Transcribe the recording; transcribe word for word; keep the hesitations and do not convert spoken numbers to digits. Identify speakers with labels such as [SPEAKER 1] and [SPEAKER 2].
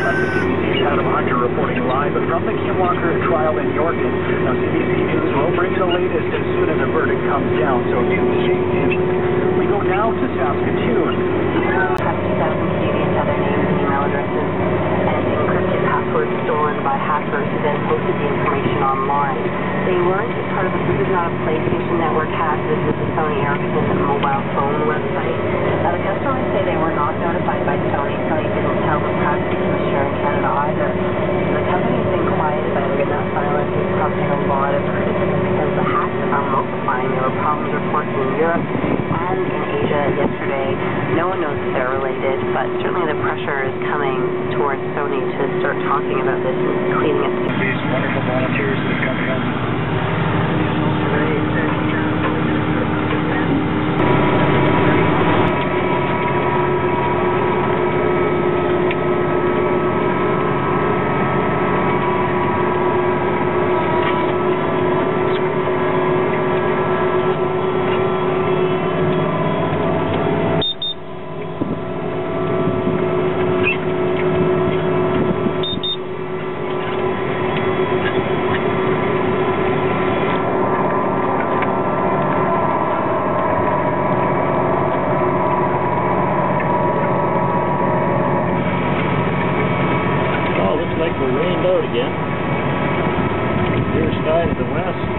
[SPEAKER 1] Adam Hunter reporting live from the Kinwalker trial in Yorkton. Now, C B C News will bring you the latest as soon as the verdict comes down, so do stay tuned. We go now to Saskatoon.
[SPEAKER 2] Have two thousand Canadians had their names and email addresses and encrypted passwords stolen by hackers who then posted the information online. They weren't part of a, this is not a PlayStation Network hack, this is the Sony Ericsson mobile phone website. Now, the customers say they were not notified by Sony. Sony didn't tell the Privacy Commissioner in Canada either. The company's been quiet about it, and that silence is prompting a lot of criticism because the hacks are multiplying. There were problems reported in Europe and in Asia yesterday. No one knows if they're related, but certainly the pressure is coming towards Sony to start talking about this and cleaning it.
[SPEAKER 1] These wonderful volunteers that have come in.
[SPEAKER 3] Like we're rained out again. Clear sky to the west.